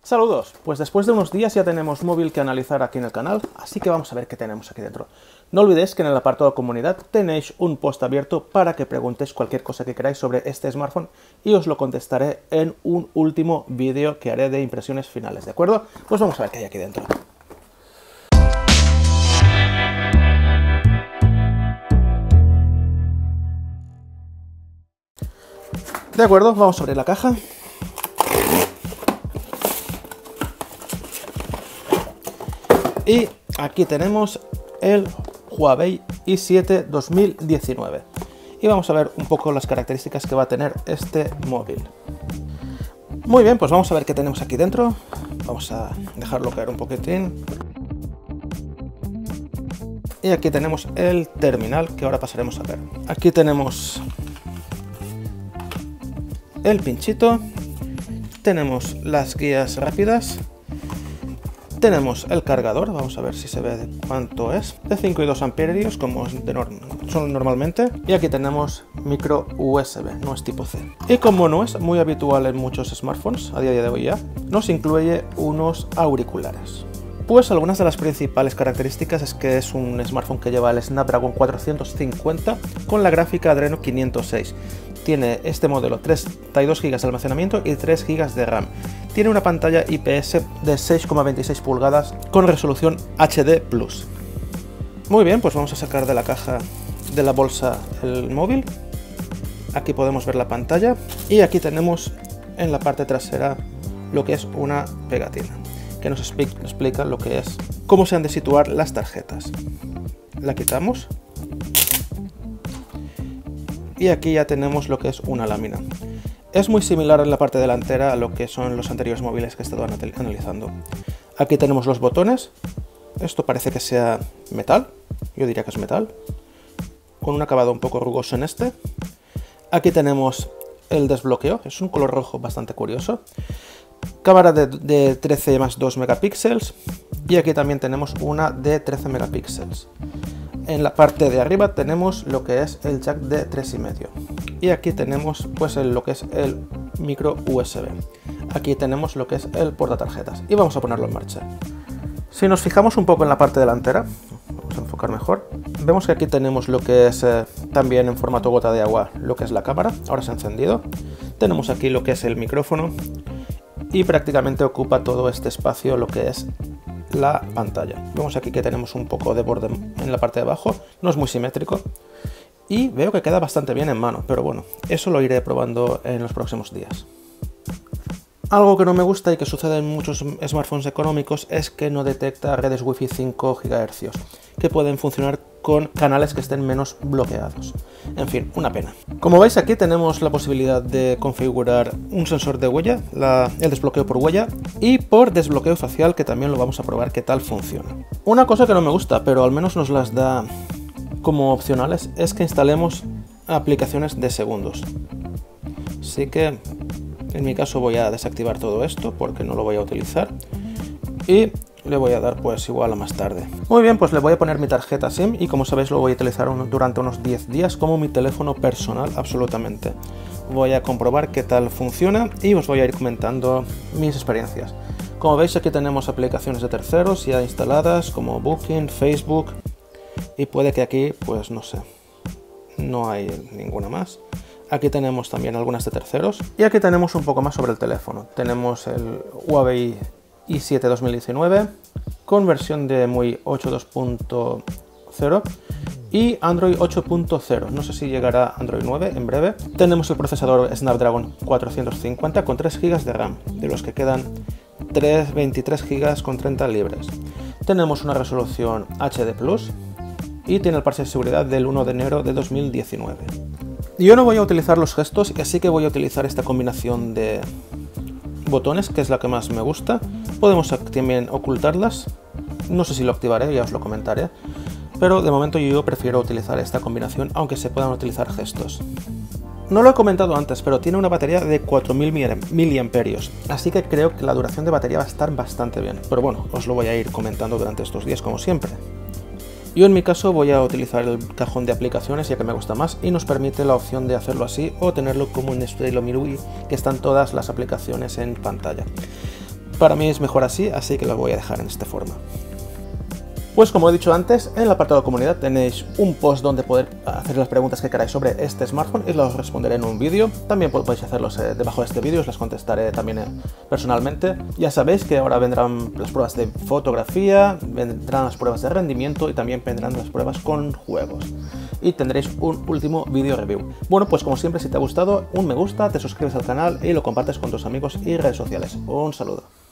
Saludos, pues después de unos días ya tenemos móvil que analizar aquí en el canal, así que vamos a ver qué tenemos aquí dentro. No olvidéis que en el apartado comunidad tenéis un post abierto para que preguntéis cualquier cosa que queráis sobre este smartphone y os lo contestaré en un último vídeo que haré de impresiones finales, ¿de acuerdo? Pues vamos a ver qué hay aquí dentro. De acuerdo, vamos a abrir la caja. Y aquí tenemos el Huawei i7 2019. Y vamos a ver un poco las características que va a tener este móvil. Muy bien, pues vamos a ver qué tenemos aquí dentro. Vamos a dejarlo caer un poquitín. Y aquí tenemos el terminal que ahora pasaremos a ver. Aquí tenemos el pinchito. Tenemos las guías rápidas. Tenemos el cargador, vamos a ver si se ve de cuánto es, de 5 y 2 amperios como son normalmente. Y aquí tenemos micro USB, no es tipo C. Y como no es muy habitual en muchos smartphones, a día de hoy ya, nos incluye unos auriculares. Pues algunas de las principales características es que es un smartphone que lleva el Snapdragon 450 con la gráfica Adreno 506. Tiene este modelo 32 GB de almacenamiento y 3 GB de RAM. Tiene una pantalla IPS de 6,26 pulgadas con resolución HD+. Muy bien, pues vamos a sacar de la caja de la bolsa el móvil. Aquí podemos ver la pantalla y aquí tenemos en la parte trasera lo que es una pegatina que nos explica lo que es, cómo se han de situar las tarjetas. La quitamos. Y aquí ya tenemos lo que es una lámina. Es muy similar en la parte delantera a lo que son los anteriores móviles que he estado analizando. Aquí tenemos los botones. Esto parece que sea metal. Yo diría que es metal. Con un acabado un poco rugoso en este. Aquí tenemos el desbloqueo. Es un color rojo bastante curioso. Cámara de 13 más 2 megapíxeles. Y aquí también tenemos una de 13 megapíxeles. En la parte de arriba tenemos lo que es el jack de 3,5 y aquí tenemos pues lo que es el micro USB. Aquí tenemos lo que es el portatarjetas y vamos a ponerlo en marcha. Si nos fijamos un poco en la parte delantera, vamos a enfocar mejor, vemos que aquí tenemos lo que es también en formato gota de agua lo que es la cámara, ahora se ha encendido. Tenemos aquí lo que es el micrófono y prácticamente ocupa todo este espacio lo que es la pantalla. Vemos aquí que tenemos un poco de borde en la parte de abajo, no es muy simétrico y veo que queda bastante bien en mano, pero bueno, eso lo iré probando en los próximos días. Algo que no me gusta y que sucede en muchos smartphones económicos es que no detecta redes Wi-Fi 5 GHz, que pueden funcionar con canales que estén menos bloqueados. En fin, una pena. Como veis aquí tenemos la posibilidad de configurar un sensor de huella, el desbloqueo por huella y por desbloqueo facial, que también lo vamos a probar qué tal funciona. Una cosa que no me gusta, pero al menos nos las da como opcionales, es que instalemos aplicaciones de segundos. Así que en mi caso voy a desactivar todo esto porque no lo voy a utilizar y le voy a dar pues igual a más tarde. Muy bien, pues le voy a poner mi tarjeta SIM y como sabéis lo voy a utilizar durante unos 10 días como mi teléfono personal absolutamente. Voy a comprobar qué tal funciona y os voy a ir comentando mis experiencias. Como veis aquí tenemos aplicaciones de terceros ya instaladas como Booking, Facebook y puede que aquí pues no sé, no hay ninguna más. Aquí tenemos también algunas de terceros y aquí tenemos un poco más sobre el teléfono. Tenemos el Huawei i7 2019 con versión de MUI 8.2.0 y Android 8.0. No sé si llegará Android 9 en breve. Tenemos el procesador Snapdragon 450 con 3 GB de RAM, de los que quedan 23 GB con 30 libres. Tenemos una resolución HD+, y tiene el parche de seguridad del 1 de enero de 2019. Yo no voy a utilizar los gestos, así que voy a utilizar esta combinación de botones, que es la que más me gusta. Podemos también ocultarlas, no sé si lo activaré, ya os lo comentaré, pero de momento yo prefiero utilizar esta combinación, aunque se puedan utilizar gestos. No lo he comentado antes, pero tiene una batería de 4000 mAh, así que creo que la duración de batería va a estar bastante bien, pero bueno, os lo voy a ir comentando durante estos días como siempre. Yo en mi caso voy a utilizar el cajón de aplicaciones ya que me gusta más y nos permite la opción de hacerlo así o tenerlo como en estilo MIUI, que están todas las aplicaciones en pantalla. Para mí es mejor así que lo voy a dejar en esta forma. Pues como he dicho antes, en el apartado de comunidad tenéis un post donde poder hacer las preguntas que queráis sobre este smartphone y los responderé en un vídeo. También podéis hacerlos debajo de este vídeo, os las contestaré también personalmente. Ya sabéis que ahora vendrán las pruebas de fotografía, vendrán las pruebas de rendimiento y también vendrán las pruebas con juegos. Y tendréis un último vídeo review. Bueno, pues como siempre, si te ha gustado, un me gusta, te suscribes al canal y lo compartes con tus amigos y redes sociales. Un saludo.